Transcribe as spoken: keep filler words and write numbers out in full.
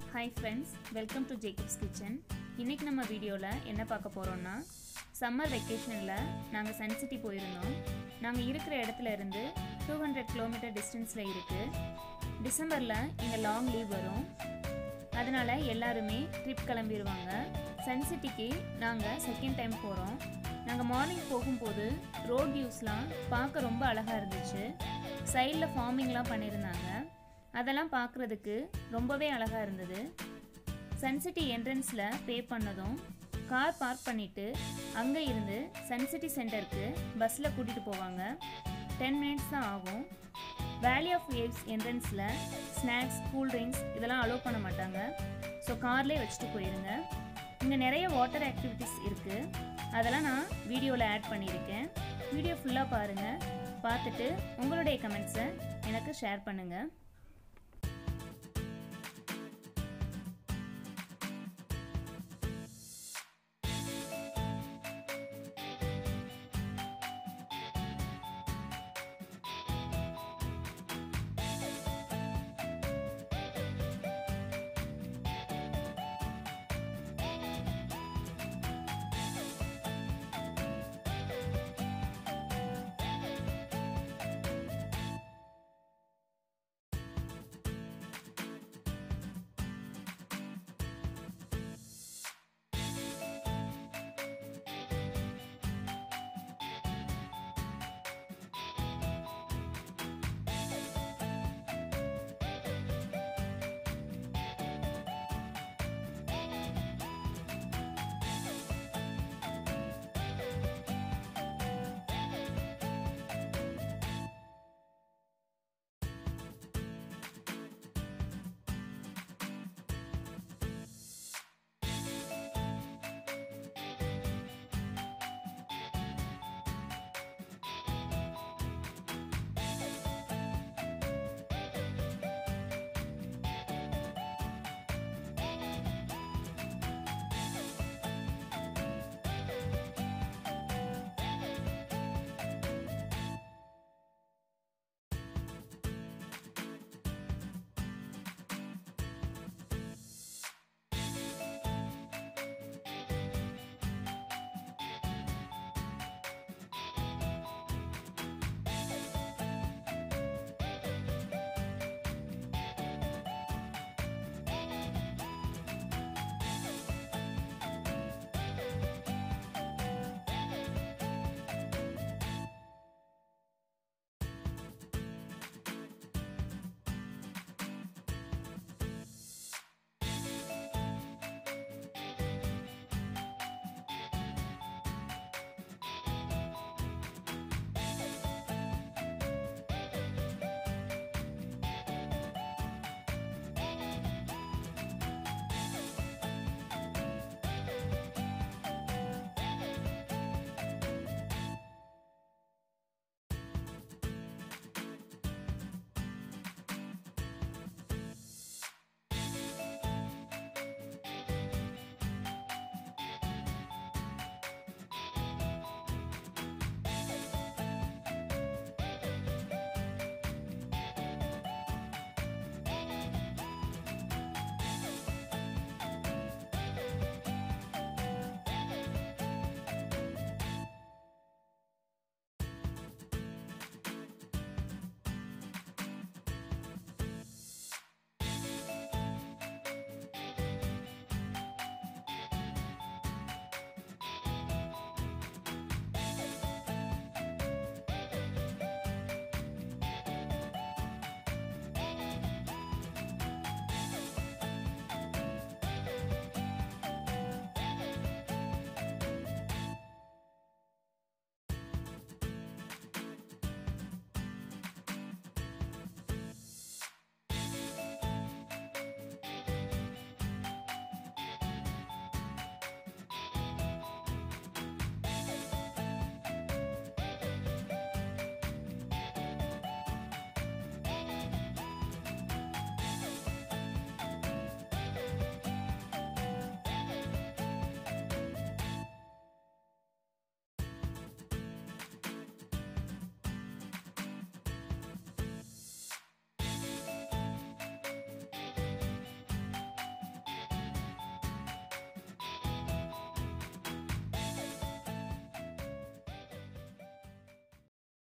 Hi friends, welcome to Jacob's Kitchen. இன்னைக்கு நம்ம வீடியோல என்ன பார்க்க போறோம்னா சம்மர் வெக்கேஷன்ல நாங்க சன் சிட்டி போயிருந்தோம். நாங்க இருக்கிற இடத்துல இருந்து two hundred kilometer டிஸ்டன்ஸ்ல இருக்கு. டிசம்பர்ல இங்க லாங் லீவ் வரும். அதனால எல்லாரும் ட்ரிப் கிளம்பிடுவாங்க. சன் சிட்டிக்கு நாங்க செகண்ட் டைம் போறோம். நாங்க மார்னிங் போகும்போது ரோட் வியூஸ்லாம் பார்க்க ரொம்ப அழகா இருந்துச்சு. சைடுல ஃபார்மிங்லாம் பண்ணிருந்தாங்க. அதெல்லாம் பார்க்கிறதுக்கு ரொம்பவே அழகா இருந்தது. சன் சிட்டி என்ட்ரன்ஸ்ல பே பண்ணதும் கார் பார்க் பண்ணிட்டு அங்க இருந்து சன் சிட்டி சென்டருக்கு பஸ்ல கூட்டிட்டு போவாங்க. ten மினிட்ஸ் தான் ஆகும். வேலி ஆஃப் வேவ்ஸ் என்ட்ரன்ஸ்ல ஸ்நாக்ஸ், கூல் ட்ரிங்க்ஸ் இதெல்லாம் அலோவ் பண்ண மாட்டாங்க. ஸோ கார்லேயே வச்சுட்டு போயிருங்க. இங்கே நிறைய வாட்டர் ஆக்டிவிட்டீஸ் இருக்கு. அதெல்லாம் நான் வீடியோவில் ஆட் பண்ணியிருக்கேன். வீடியோ ஃபுல்லாக பாருங்கள். பார்த்துட்டு உங்களுடைய கமெண்ட்ஸை எனக்கு ஷேர் பண்ணுங்கள்.